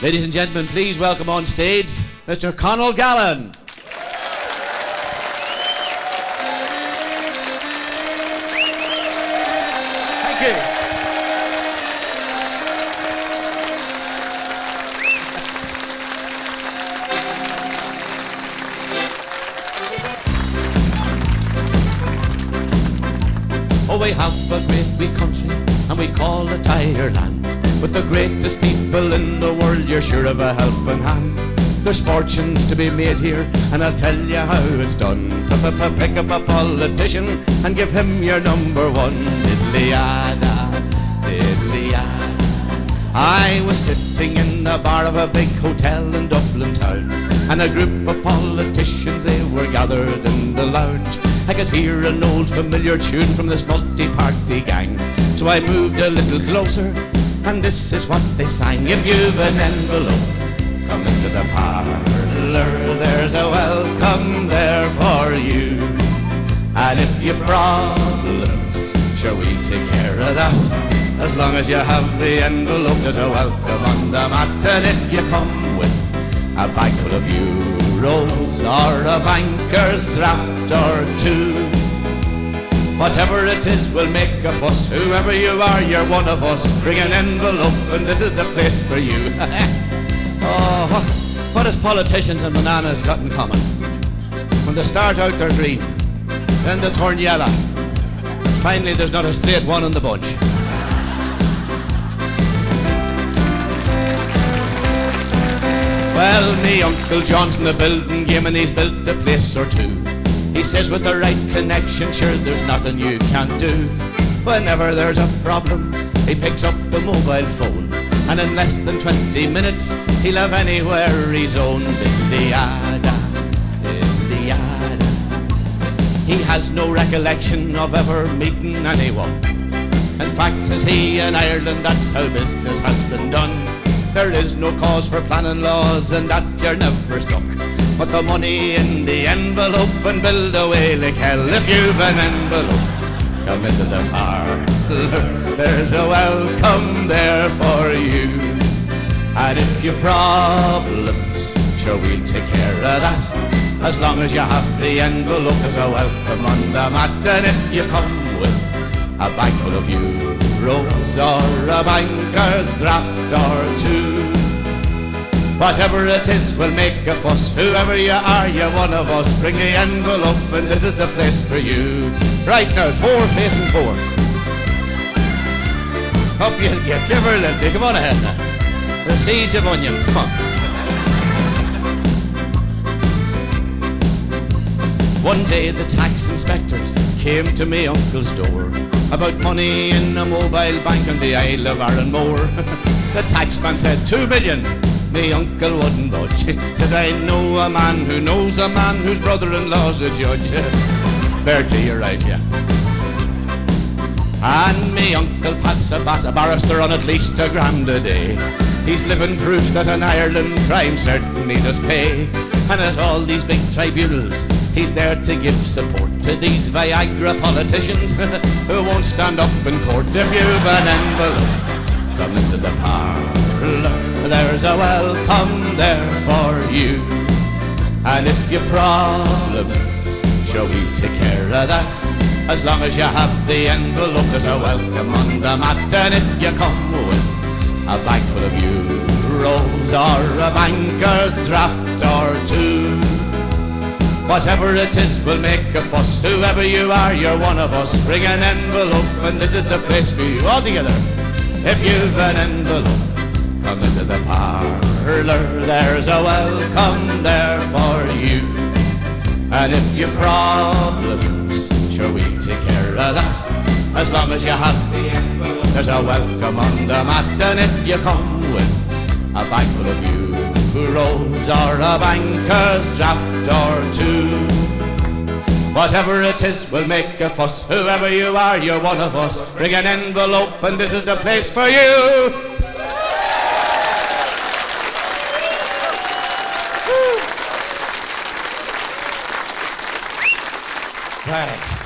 Ladies and gentlemen, please welcome on stage Mr. Conal Gallen. Thank you. Oh, we have a great wee country, and we call it Ireland. With the greatest people in the world, you're sure of a helping hand. There's fortunes to be made here, and I'll tell you how it's done. Pick up a politician and give him your number one. Diddly-yada, diddly-yada. I was sitting in the bar of a big hotel in Dublin town, and a group of politicians, they were gathered in the lounge. I could hear an old familiar tune from this multi-party gang. So I moved a little closer, and this is what they sang. If you've an envelope, come into the parlour. There's a welcome there for you. And if you've problems, sure we'll take care of that. As long as you have the envelope, there's a welcome on the mat. And if you come with a bag full of euros or a banker's draft or two, whatever it is, we'll make a fuss. Whoever you are, you're one of us. Bring an envelope and this is the place for you. Oh, what has politicians and bananas got in common? When they start out they're green, then they turn yellow, and finally there's not a straight one in the bunch. Well, me Uncle John's in the building game, and he's built a place or two. He says with the right connection, sure there's nothing you can't do. Whenever there's a problem, he picks up the mobile phone, and in less than 20 minutes, he'll have anywhere he's own. Diddly-yada, diddly-yada. He has no recollection of ever meeting anyone. In fact, says he, in Ireland, that's how business has been done. There is no cause for planning laws, and that you're never stuck. Put the money in the envelope and build away like hell. If you've an envelope, come into the parlour. There's a welcome there for you. And if you've problems, sure we'll take care of that. As long as you have the envelope, there's a welcome on the mat. And if you come with a bag full of euros or a banker's draft or two, whatever it is, we'll make a fuss. Whoever you are, you're one of us. Bring the envelope and this is the place for you. Right now, 4 facing 4. Up you get, give her a little, come on ahead now. The siege of onions, come on. One day the tax inspectors came to me uncle's door about money in a mobile bank on the Isle of Arranmore. The taxman said 2 million. Me uncle wouldn't budge. Says I know a man who knows a man whose brother-in-law's a judge. Bertie, you're right, yeah. And me uncle Pat's a barrister on at least £1,000 a day. He's living proof that in Ireland crime certainly does pay. And at all these big tribunals, he's there to give support to these Viagra politicians who won't stand up in court. If you've an envelope, come into the parlour. There's a welcome there for you. And if you've problems, sure we'll take care of that. As long as you have the envelope, there's a welcome on the mat. And if you come with a bag full of euros or a banker's draft or two, whatever it is, we'll make a fuss. Whoever you are, you're one of us. Bring an envelope and this is the place for you. All together. If you've an envelope, come into the parlour. There's a welcome there for you. And if you've problems, sure we'll take care of that. As long as you have the envelope, there's a welcome on the mat. And if you come with a bag full of euros or a banker's draft or two, whatever it is, we'll make a fuss. Whoever you are, you're one of us. Bring an envelope and this is the place for you. Right.